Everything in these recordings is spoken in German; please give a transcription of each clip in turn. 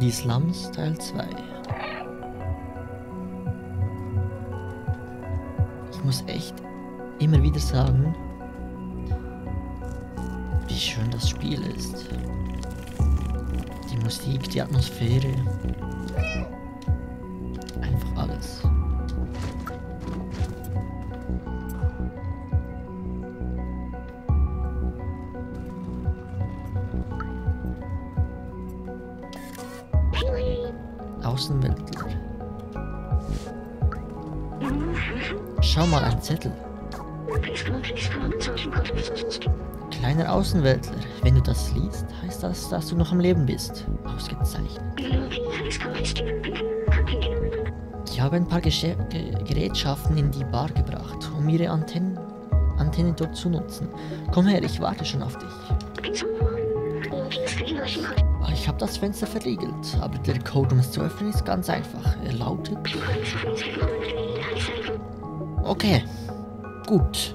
Die Slums Teil 2. Ich muss echt immer wieder sagen, wie schön das Spiel ist. Die Musik, die Atmosphäre. Einfach alles. Außenweltler. Schau mal, ein Zettel. Kleiner Außenweltler, wenn du das liest, heißt das, dass du noch am Leben bist. Ausgezeichnet. Ich habe ein paar Gerätschaften in die Bar gebracht, um ihre Antenne dort zu nutzen. Komm her, ich warte schon auf dich. Ich habe das Fenster verriegelt, aber der Code, um es zu öffnen, ist ganz einfach. Er lautet... Okay, gut.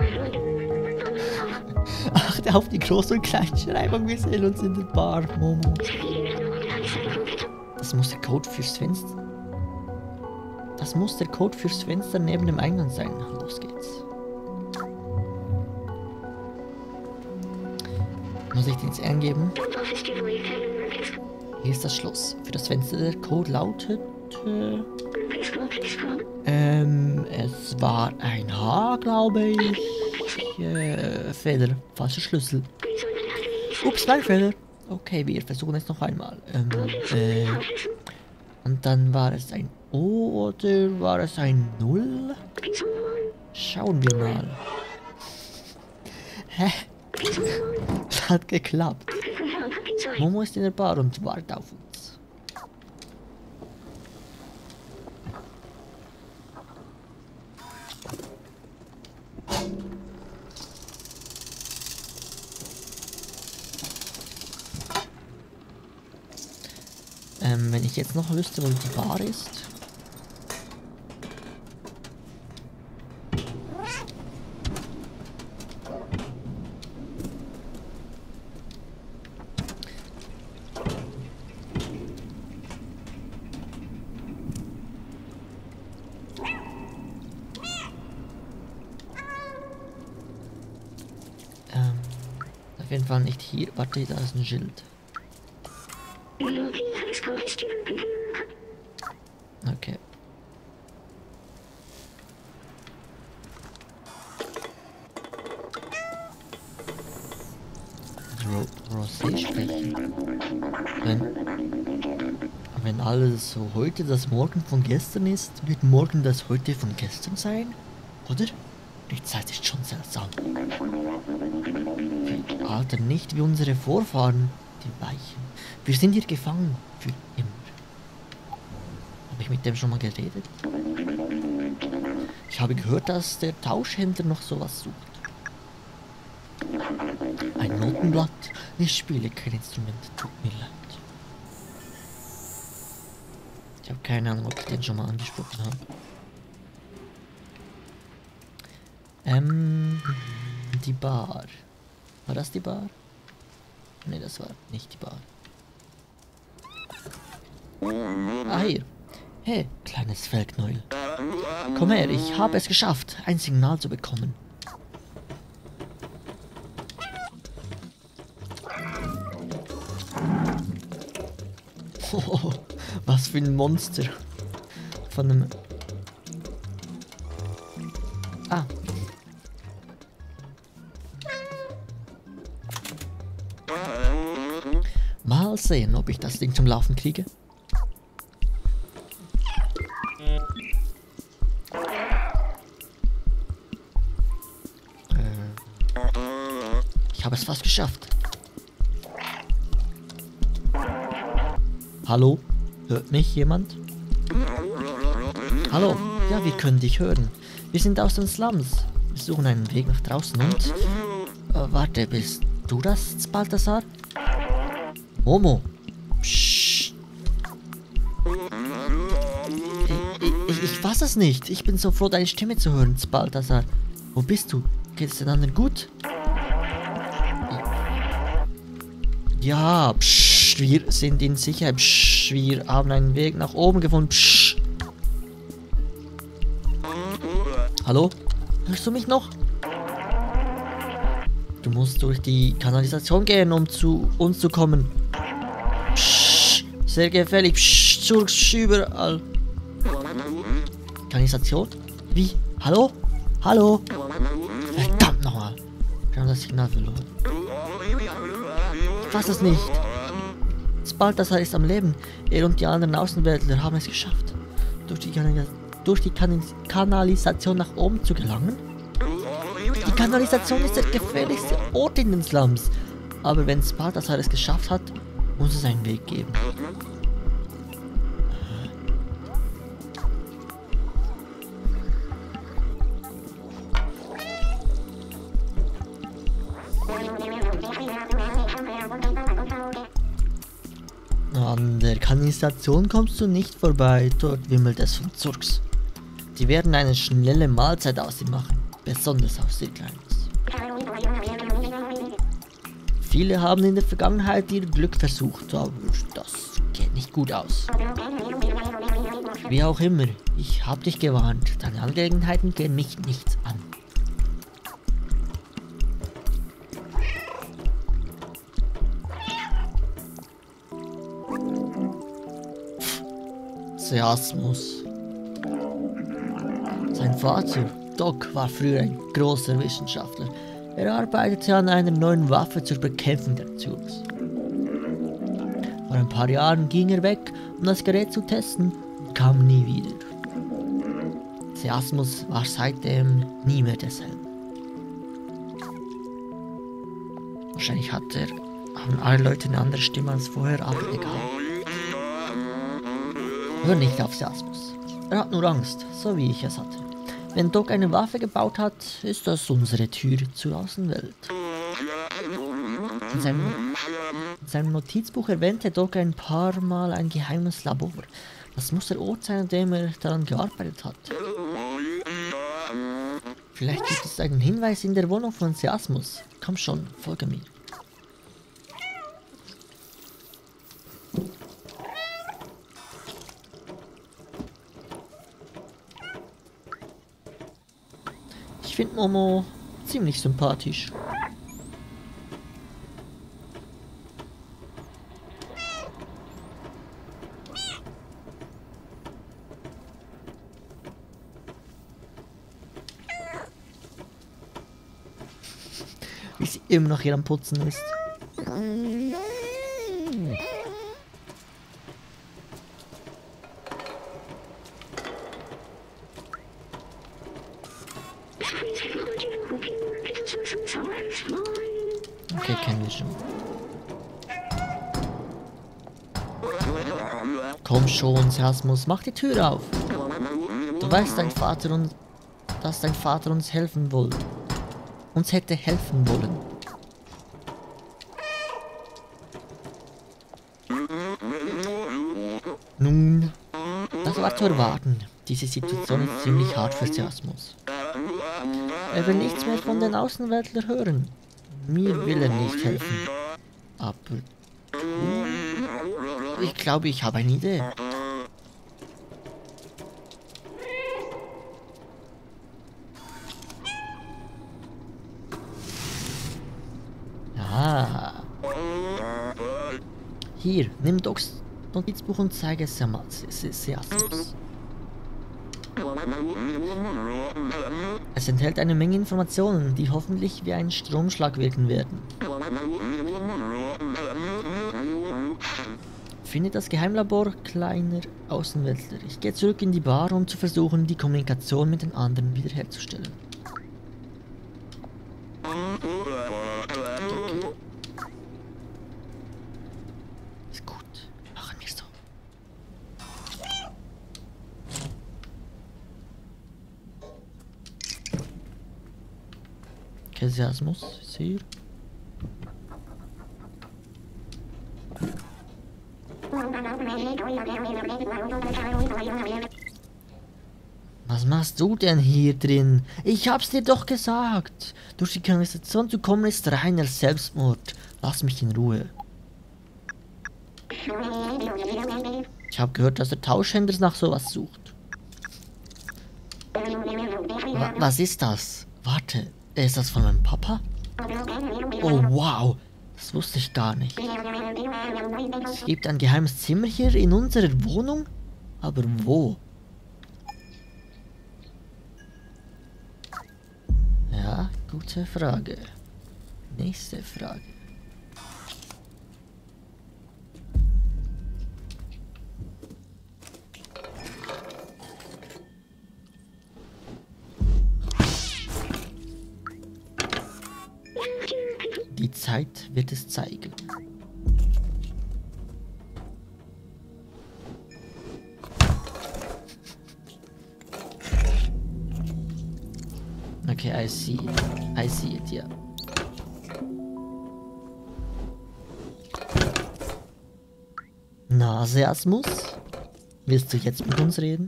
Achte auf die Groß- und Kleinschreibung, wir sehen uns in der Bar, Momo. Das muss der Code fürs Fenster... Das muss der Code fürs Fenster neben dem Eingang sein. Los geht's. Muss ich den jetzt eingeben? Hier ist das Schloss. Für das Fenster der Code lautet... es war ein H, glaube ich. Fehler. Falscher Schlüssel. Ups, mein Fehler. Okay, wir versuchen es noch einmal. Und dann war es ein O oder war es ein 0? Schauen wir mal. Hä? Hat geklappt. Momo ist in der Bar und wartet auf uns. Wenn ich jetzt noch wüsste, wo die Bar ist. Auf jeden Fall nicht hier. Warte, da ist ein Schild. Okay. Rosé sprechen. Wenn alles so heute das Morgen von gestern ist, wird morgen das heute von gestern sein? Oder? Die Zeit ist schon seltsam. Wir altern nicht wie unsere Vorfahren, die Weichen. Wir sind hier gefangen. Für immer. Habe ich mit dem schon mal geredet? Ich habe gehört, dass der Tauschhändler noch sowas sucht. Ein Notenblatt? Ich spiele kein Instrument. Tut mir leid. Ich habe keine Ahnung, ob ich den schon mal angesprochen habe. Die Bar. War das die Bar? Ne, das war nicht die Bar. Ah, hier. Hey, kleines Felknäuel. Komm her, ich habe es geschafft, ein Signal zu bekommen. Oh, was für ein Monster. Von einem... Ah. Mal sehen, ob ich das Ding zum Laufen kriege. Ich habe es fast geschafft. Hallo? Hört mich jemand? Hallo? Ja, wir können dich hören. Wir sind aus den Slums. Wir suchen einen Weg nach draußen und... warte, bist du das, Balthasar? Momo. Psst. Ich fass es nicht. Ich bin so froh, deine Stimme zu hören, Balthasar. Wo bist du? Geht es den anderen gut? Ja, psst, wir sind in Sicherheit. Psst. Psch, wir haben einen Weg nach oben gefunden. Psch. Hallo? Hörst du mich noch? Du musst durch die Kanalisation gehen, um zu uns zu kommen. Psch, sehr gefährlich. Psch, Zurks überall. Kanalisation? Wie? Hallo? Hallo? Verdammt nochmal. Wir haben das Signal verloren. Ich fass es nicht. Balthasar ist am Leben. Er und die anderen Außenweltler haben es geschafft, durch die Kanalisation nach oben zu gelangen. Die Kanalisation ist der gefährlichste Ort in den Slums. Aber wenn Balthasar es geschafft hat, muss es einen Weg geben. An der Kanalisation kommst du nicht vorbei, dort wimmelt es von Zurks. Die werden eine schnelle Mahlzeit aus ihm machen, besonders aus dir Kleines. Viele haben in der Vergangenheit ihr Glück versucht, aber das geht nicht gut aus. Wie auch immer, ich hab dich gewarnt, deine Angelegenheiten gehen mich nichts an. Seasmus. Sein Vater, Doc, war früher ein großer Wissenschaftler. Er arbeitete an einer neuen Waffe zur Bekämpfung der Zurks. Vor ein paar Jahren ging er weg, um das Gerät zu testen, und kam nie wieder. Seasmus war seitdem nie mehr derselbe. Wahrscheinlich haben alle Leute eine andere Stimme als vorher, aber egal. Hör nicht auf Seasmus. Er hat nur Angst, so wie ich es hatte. Wenn Doc eine Waffe gebaut hat, ist das unsere Tür zur Außenwelt. In seinem Notizbuch erwähnte Doc ein paar Mal ein geheimes Labor. Das muss der Ort sein, an dem er daran gearbeitet hat. Vielleicht gibt es einen Hinweis in der Wohnung von Seasmus. Komm schon, folge mir. Ich finde Momo ziemlich sympathisch. Wie sie immer noch hier am Putzen ist. Okay, kennen wir schon. Komm schon, Seasmus, mach die Tür auf. Du weißt, dass dein Vater uns helfen wollte. Uns hätte helfen wollen. Nun, das war zu erwarten. Diese Situation ist ziemlich hart für Seasmus. Er will nichts mehr von den Außenweltlern hören. Mir will er nicht helfen. Aber du? Ich glaube, ich habe eine Idee. Ah. Hier, nimm Docs Notizbuch und zeige es Seasmus. Es enthält eine Menge Informationen, die hoffentlich wie ein Stromschlag wirken werden. Finde das Geheimlabor kleiner Außenweltler. Ich gehe zurück in die Bar, um zu versuchen, die Kommunikation mit den anderen wiederherzustellen. Ist gut. Machen wir so. Okay, Seasmus ist hier. Was machst du denn hier drin? Ich hab's dir doch gesagt. Durch die Kanalisation zu kommen ist reiner Selbstmord. Lass mich in Ruhe. Ich habe gehört, dass der Tauschhändler nach sowas sucht. Was ist das? Warte, ist das von meinem Papa? Oh, wow. Das wusste ich gar nicht. Es gibt ein geheimes Zimmer hier in unserer Wohnung? Aber wo? Ja, gute Frage. Nächste Frage. Die Zeit wird es zeigen. Okay, I see it, ja. Naseasmus? Willst du jetzt mit uns reden?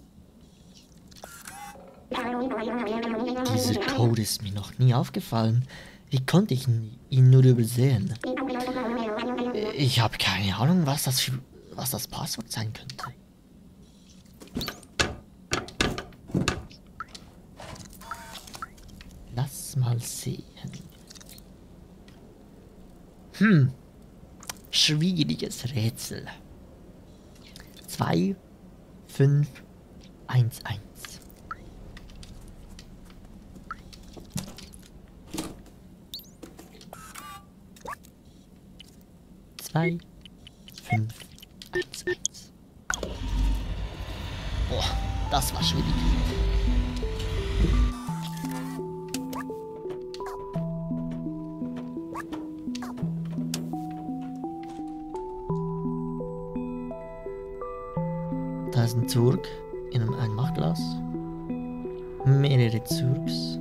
Dieser Code ist mir noch nie aufgefallen. Wie konnte ich ihn nur übersehen? Ich habe keine Ahnung, was das Passwort sein könnte. Lass mal sehen. Schwieriges Rätsel. 2, 5, 1, 1. 2, 5, 1, 1. Boah, das war schwierig. Da ist ein Zurg in einem Einmachglas. Mehrere Zurgs.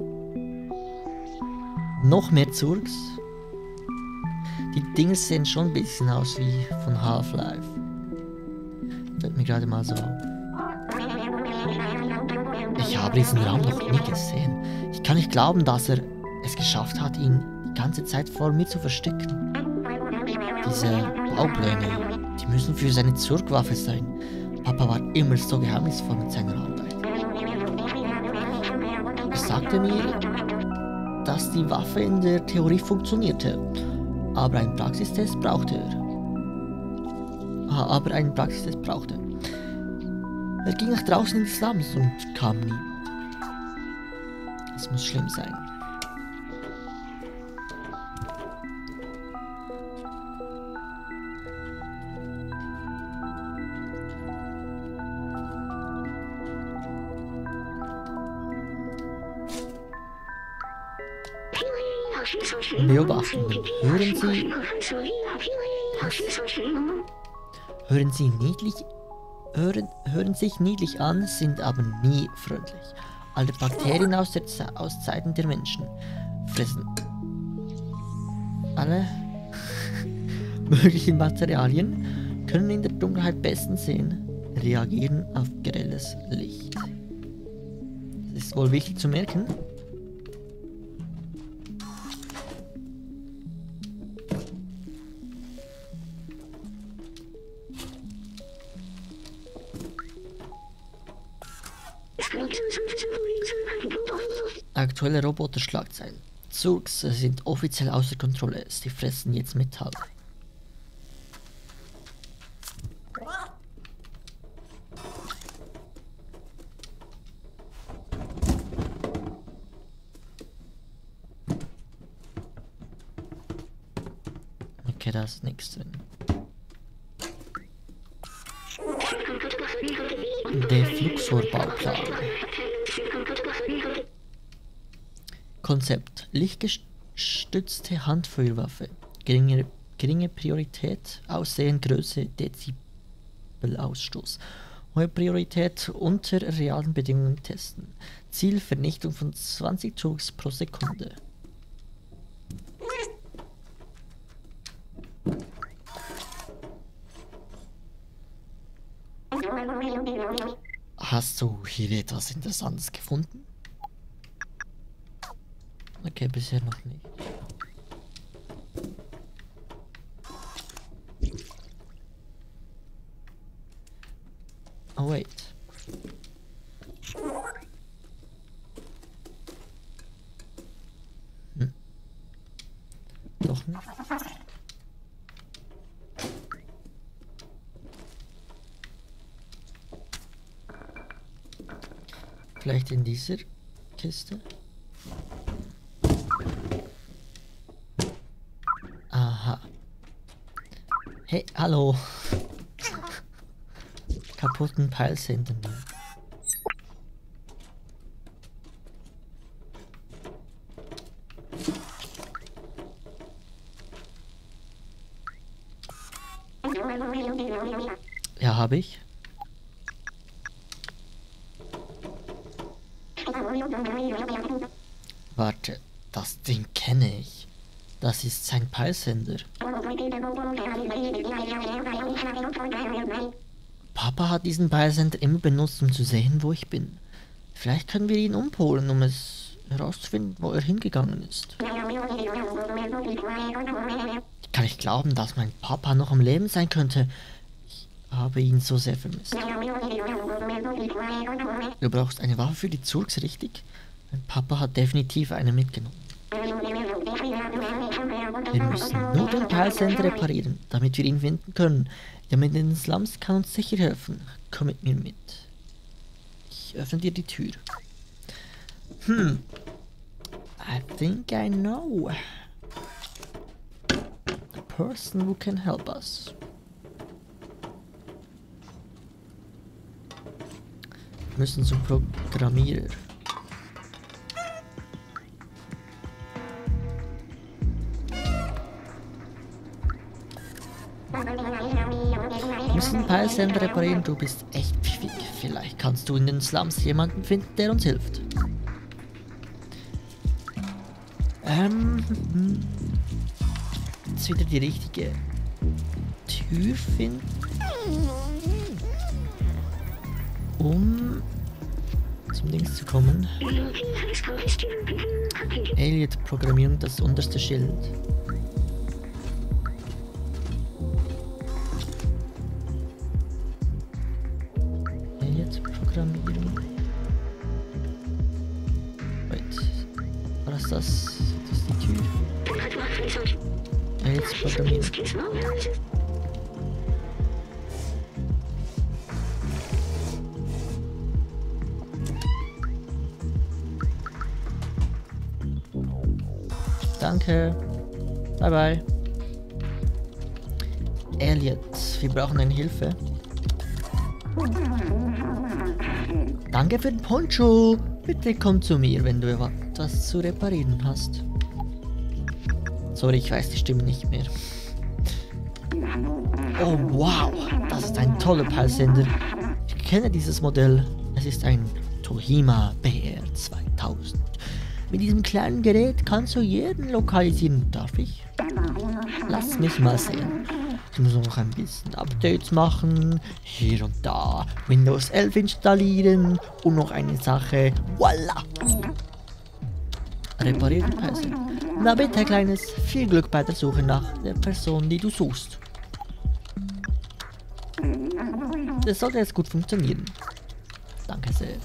Noch mehr Zurgs. Die Dinge sehen schon ein bisschen aus wie von Half-Life. Fällt mir gerade mal so auf. Ich habe diesen Raum noch nie gesehen. Ich kann nicht glauben, dass er es geschafft hat, ihn die ganze Zeit vor mir zu verstecken. Diese Baupläne, die müssen für seine Zurgwaffe sein. Papa war immer so geheimnisvoll mit seiner Arbeit. Er sagte mir, dass die Waffe in der Theorie funktionierte. Aber einen Praxistest brauchte er. Er ging nach draußen in die Slums und kam nie. Das muss schlimm sein. Beobachten. Hören sich niedlich an, sind aber nie freundlich. Alle Bakterien aus Zeiten der Menschen fressen alle möglichen Materialien, können in der Dunkelheit bestens sehen, reagieren auf grelles Licht. Das ist wohl wichtig zu merken. Aktuelle Roboter-Schlagzeilen. Zurgs sind offiziell außer Kontrolle. Sie fressen jetzt Metall. Okay, da ist nichts drin. Der Fluxor-Bauplan. Konzept. Lichtgestützte Handfeuerwaffe. Geringe Priorität. Aussehen, Größe, Dezibelausstoß. Hohe Priorität unter realen Bedingungen testen. Ziel Vernichtung von 20 Joules pro Sekunde. Hast du hier etwas Interessantes gefunden? Okay, bisher noch nicht. Oh, wait. Doch nicht. Vielleicht in dieser Kiste? Aha. Hey, hallo. Kaputten Peilsender. Ja, habe ich. Warte, das Ding kenne ich. Das ist sein Peilsender. Papa hat diesen Peilsender immer benutzt, um zu sehen, wo ich bin. Vielleicht können wir ihn umpolen, um es herauszufinden, wo er hingegangen ist. Ich kann nicht glauben, dass mein Papa noch am Leben sein könnte. Ich habe ihn so sehr vermisst. Du brauchst eine Waffe für die Zurks, richtig? Mein Papa hat definitiv eine mitgenommen. Wir müssen nur den Peilsender reparieren, damit wir ihn finden können. Jemand in den Slums kann uns sicher helfen. Komm mit mir mit. Ich öffne dir die Tür. I think I know a person who can help us. Wir müssen zum Programmierer. Wir müssen den Peilsender reparieren, du bist echt pfiffig. Vielleicht kannst du in den Slums jemanden finden, der uns hilft. Jetzt wieder die richtige Tür finden. Um zum Dings zu kommen. Elliot-Programmierung, das unterste Schild. Elliot-Programmierung. Wait. War das das? Das ist die Tür. Elliot-Programmierung. Danke. Bye bye. Elliot, wir brauchen deine Hilfe. Danke für den Poncho. Bitte komm zu mir, wenn du etwas zu reparieren hast. Sorry, ich weiß die Stimme nicht mehr. Oh wow, das ist ein toller Peilsender. Ich kenne dieses Modell. Es ist ein Tohima BR 2000. Mit diesem kleinen Gerät kannst du jeden lokalisieren. Darf ich? Lass mich mal sehen. Ich muss noch ein bisschen Updates machen. Hier und da. Windows 11 installieren. Und noch eine Sache. Voila! Reparieren Peilsender. Na bitte, Kleines. Viel Glück bei der Suche nach der Person, die du suchst. Das sollte jetzt gut funktionieren. Danke sehr.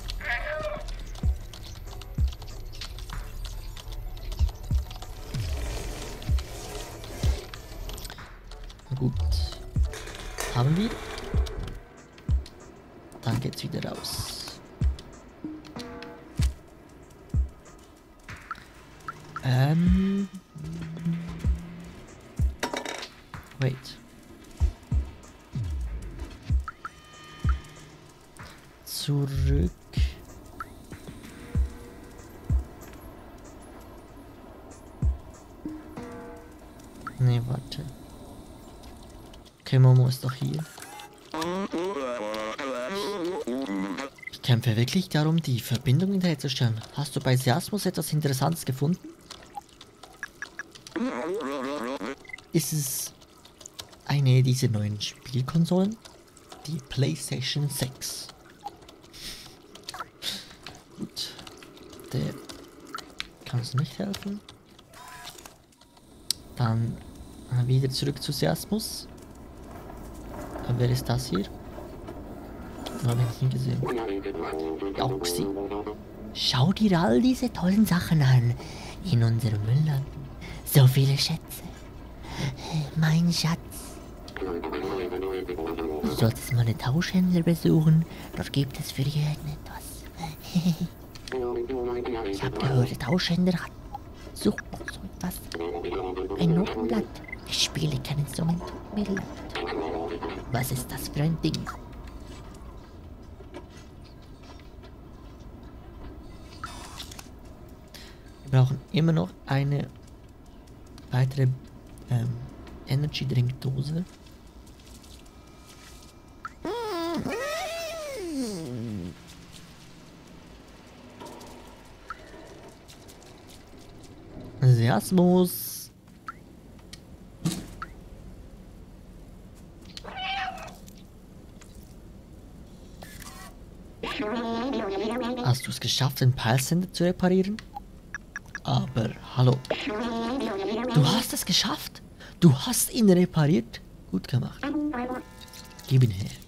Gut. Haben wir? Dann geht's wieder raus. Wait. Zurück. Nee, warte. Okay, Momo ist doch hier. Ich kämpfe wirklich darum, die Verbindung herzustellen. Hast du bei Seasmus etwas Interessantes gefunden? Ist es eine dieser neuen Spielkonsolen? Die PlayStation 6. Gut. Der kann uns nicht helfen. Dann wieder zurück zu Seasmus. Wer ist das hier? Habe ich nicht gesehen. Joxi. Schau dir all diese tollen Sachen an in unserem Müllland. So viele Schätze. Mein Schatz. Du solltest mal den Tauschhändler besuchen. Dort gibt es für jeden etwas. Ich habe gehört, der Tauschhändler hat so etwas. Ein Notenblatt. Ich spiele kein Instrument. Mir leid. Was ist das für ein Ding? Wir brauchen immer noch eine weitere Energy Drink Dose. Seasmus. Hast du es geschafft, den Peilsender zu reparieren? Aber, hallo. Du hast es geschafft? Du hast ihn repariert? Gut gemacht. Gib ihn her.